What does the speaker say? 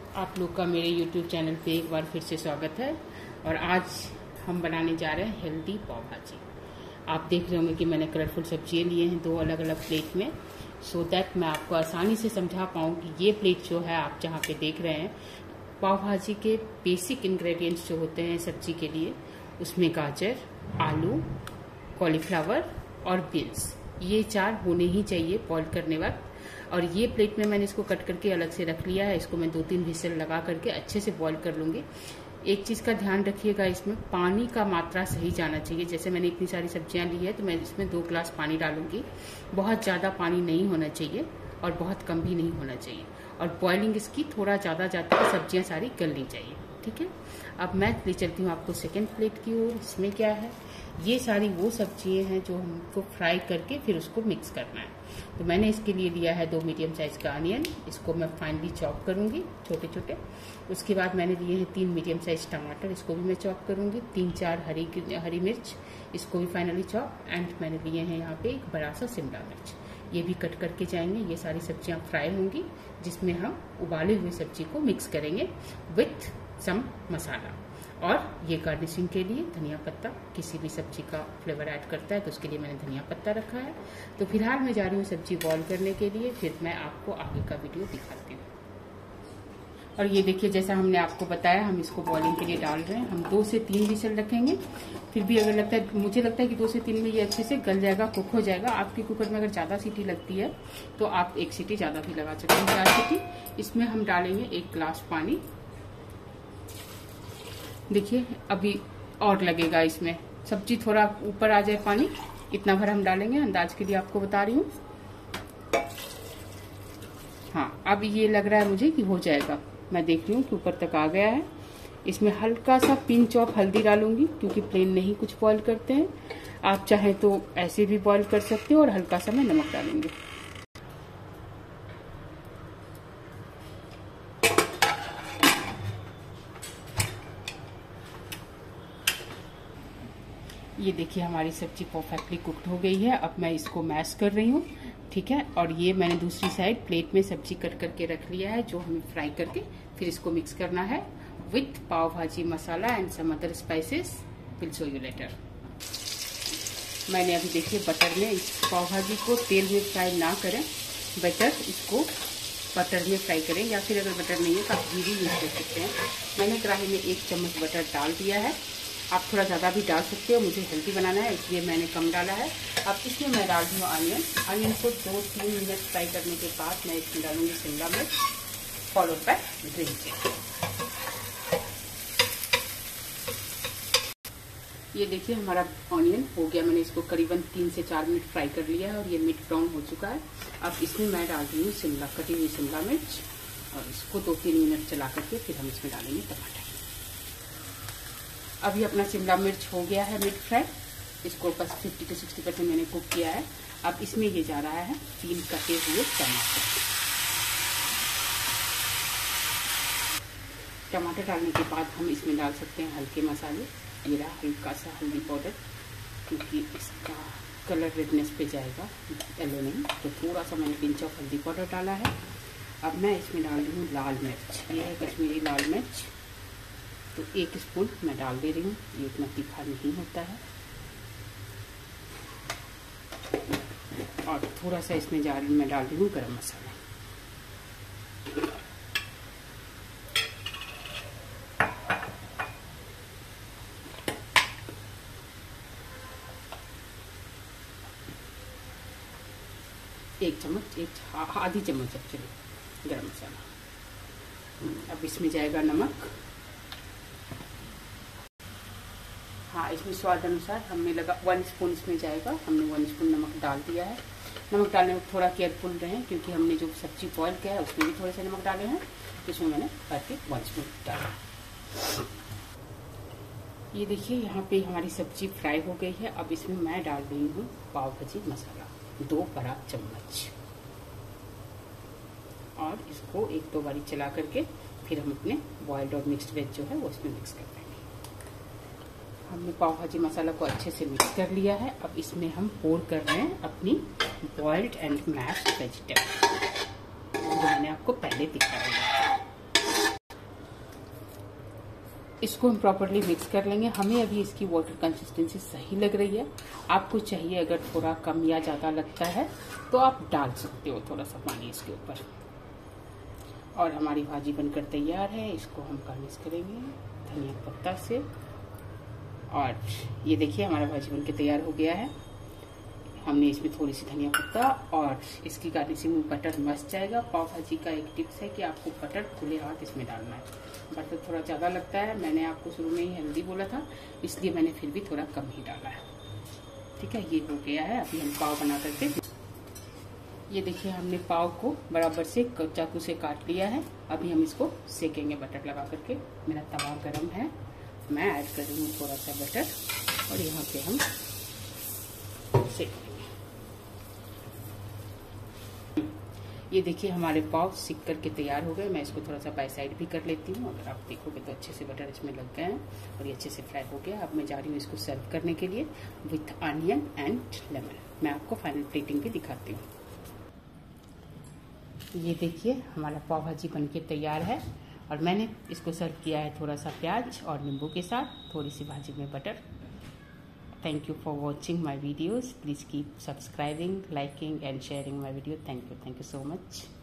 आप लोग का मेरे YouTube चैनल पे एक बार फिर से स्वागत है। और आज हम बनाने जा रहे हैं हेल्दी पाव भाजी। आप देख रहे होंगे कि मैंने कलरफुल सब्जियां लिए हैं दो अलग अलग प्लेट में, सो दैट मैं आपको आसानी से समझा पाऊँ कि ये प्लेट जो है आप जहाँ पे देख रहे हैं, पाव भाजी के बेसिक इंग्रेडिएंट्स जो होते हैं सब्जी के लिए, उसमें गाजर, आलू, कॉलीफ्लावर और बीन्स, ये 4 होने ही चाहिए बॉईल करने वक्त। और ये प्लेट में मैंने इसको कट करके अलग से रख लिया है। इसको मैं 2-3 व्हिसल लगा करके अच्छे से बॉईल कर लूँगी। एक चीज़ का ध्यान रखिएगा, इसमें पानी का मात्रा सही जाना चाहिए। जैसे मैंने इतनी सारी सब्जियां ली है तो मैं इसमें 2 ग्लास पानी डालूंगी। बहुत ज़्यादा पानी नहीं होना चाहिए और बहुत कम भी नहीं होना चाहिए। और बॉइलिंग इसकी थोड़ा ज़्यादा जाती है, सब्जियाँ सारी गलनी चाहिए। ठीक है, अब मैं ले चलती हूँ आपको सेकेंड प्लेट की ओर। इसमें क्या है, ये सारी वो सब्जियां हैं जो हमको फ्राई करके फिर उसको मिक्स करना है। तो मैंने इसके लिए लिया है 2 मीडियम साइज का अनियन, इसको मैं फाइनली चॉप करूंगी छोटे छोटे। उसके बाद मैंने लिए हैं 3 मीडियम साइज टमाटर, इसको भी मैं चॉप करूंगी। 3-4 हरी मिर्च, इसको भी फाइनली चॉप। एंड मैंने लिए हैं यहाँ पे एक बड़ा सा शिमला मिर्च, ये भी कट करके जाएंगे। ये सारी सब्जियां फ्राई होंगी जिसमें हम उबाले हुए सब्जी को मिक्स करेंगे विथ सम मसाला। और ये गार्निशिंग के लिए धनिया पत्ता, किसी भी सब्जी का फ्लेवर ऐड करता है तो उसके लिए मैंने धनिया पत्ता रखा है। तो फिलहाल मैं जा रही हूँ सब्जी बॉईल करने के लिए, फिर मैं आपको आगे का वीडियो दिखाती हूँ। और ये देखिए, जैसा हमने आपको बताया, हम इसको बॉइलिंग के लिए डाल रहे हैं। हम 2 से 3 विसल रखेंगे। फिर भी अगर लगता है, मुझे लगता है कि 2 से 3 में ये अच्छे से गल जाएगा, कुक हो जाएगा। आपके कुकर में अगर ज़्यादा सीटी लगती है तो आप 1 सीटी ज़्यादा भी लगा सकते हैं, 4 सीटी। इसमें हम डालेंगे 1 गिलास पानी। देखिए अभी और लगेगा, इसमें सब्जी थोड़ा ऊपर आ जाए पानी, इतना भर हम डालेंगे। अंदाज के लिए आपको बता रही हूँ। हाँ, अब ये लग रहा है मुझे कि हो जाएगा। मैं देख रही हूँ कि ऊपर तक आ गया है। इसमें हल्का सा पिंच ऑफ हल्दी डालूंगी, क्योंकि प्लेन नहीं कुछ बॉईल करते हैं। आप चाहें तो ऐसे भी बॉईल कर सकते हो। और हल्का सा मैं नमक डालूंगी। ये देखिए, हमारी सब्जी परफेक्टली कुक्ड हो गई है। अब मैं इसको मैश कर रही हूँ। ठीक है, और ये मैंने दूसरी साइड प्लेट में सब्जी कट करके रख लिया है, जो हमें फ्राई करके फिर इसको मिक्स करना है with pav bhaji masala and some other spices. Will show you later. मैंने अभी देखिए बटर में इस पाव भाजी को तेल में फ्राई ना करें, बेटर इसको बटर में फ्राई करें, या फिर अगर बटर नहीं है तो आप घी भी यूज कर सकते हैं। मैंने कढ़ाई में 1 चम्मच बटर डाल दिया है। आप थोड़ा ज़्यादा भी डाल सकते हो, मुझे हेल्दी बनाना है इसलिए मैंने कम डाला है। अब इसमें मैं डाल दूँ अनियन। अनियन को 2-3 मिनट फ्राई करने के बाद मैं इसमें डालूंगी शिमला मिर्च, फॉलोड बाय ग्रीन चिली। ये देखिए, हमारा ऑनियन हो गया। मैंने इसको करीबन 3 से 4 मिनट फ्राई कर लिया है और ये मिड ब्राउन हो चुका है। अब इसमें मैं डाल रही हूँ कटी हुई शिमला मिर्च, और इसको 2-3 मिनट चला करके फिर हम इसमें डालेंगे टमाटर। अभी अपना शिमला मिर्च हो गया है मिड फ्राई। इसको बस 50 से 60% मैंने कुक किया है। अब इसमें ये जा रहा है 3 कटे हुए टमाटर। टमाटर डालने के बाद हम इसमें डाल सकते हैं हल्के मसाले। ये रहा हल्का सा हल्दी पाउडर, क्योंकि इसका कलर रेडनेस पे जाएगा, येलो नहीं। तो थोड़ा सा मैंने पिंच ऑफ हल्दी पाउडर डाला है। अब मैं इसमें डाल रही हूँ लाल मिर्च। ये है कश्मीरी लाल मिर्च, तो 1 स्पून मैं डाल दे रही हूँ। ये इतना तीखा नहीं होता है। और थोड़ा सा इसमें मैं डाल रही हूँ गरम मसाला। आधी चम्मच एक्चुअली गरम मसाला। अब इसमें जाएगा नमक। हाँ, इसमें स्वाद अनुसार हमने 1 स्पून इसमें जाएगा। हमने 1 स्पून नमक डाल दिया है। नमक डालने में थोड़ा केयरफुल रहें, क्योंकि हमने जो सब्जी बॉईल किया है उसमें भी थोड़े से नमक डाले हैं। इसमें मैंने करके 1 स्पून डाला। ये देखिए, यहाँ पे हमारी सब्जी फ्राई हो गई है। अब इसमें मैं डाल रही हूँ पाव भाजी मसाला, 2 बड़ा चम्मच। और इसको 1-2 बारी चला करके फिर हम अपने बॉइल्ड और मिक्स्ड वेज जो है वो इसमें मिक्स कर देंगे। हमने पाव भाजी मसाला को अच्छे से मिक्स कर लिया है। अब इसमें हम पोर कर रहे हैं अपनी बॉइल्ड एंड मैश्ड वेजिटेबल, जो मैंने आपको पहले दिखाया है। इसको हम प्रॉपरली मिक्स कर लेंगे। हमें अभी इसकी वाटर कंसिस्टेंसी सही लग रही है। आपको चाहिए अगर थोड़ा कम या ज़्यादा लगता है तो आप डाल सकते हो थोड़ा सा पानी इसके ऊपर। और हमारी भाजी बनकर तैयार है। इसको हम गार्निश करेंगे धनिया पत्ता से। और ये देखिए हमारा भाजी बनकर तैयार हो गया है। हमने इसमें थोड़ी सी धनिया पत्ता और इसकी गार्निशिंग में बटर मस्त जाएगा। पाव भाजी का एक टिप्स है कि आपको बटर खुले हाथ इसमें डालना है। बटर थोड़ा ज़्यादा लगता है, मैंने आपको शुरू में ही हेल्दी बोला था, इसलिए मैंने फिर भी थोड़ा कम ही डाला है। ठीक है, ये हो गया है। अभी हम पाव बना करके, ये देखिए हमने पाव को बराबर से चाकू से काट लिया है। अभी हम इसको सेकेंगे बटर लगा करके। मेरा तवा गर्म है, मैं ऐड करूँगी थोड़ा सा बटर और यहाँ पे हम सेकेंगे। ये देखिए हमारे पाव सिक करके तैयार हो गए। मैं इसको थोड़ा सा बाय साइड भी कर लेती हूँ। अगर आप देखोगे तो अच्छे से बटर इसमें लग गए हैं और ये अच्छे से फ्राई हो गया। अब मैं जा रही हूँ इसको सर्व करने के लिए विथ अनियन एंड लेमन। मैं आपको फाइनल प्लेटिंग भी दिखाती हूँ। ये देखिए हमारा पाव भाजी बनके तैयार है और मैंने इसको सर्व किया है थोड़ा सा प्याज और नींबू के साथ, थोड़ी सी भाजी में butter. Thank you for watching my videos. Please keep subscribing, liking and sharing my video. Thank you so much.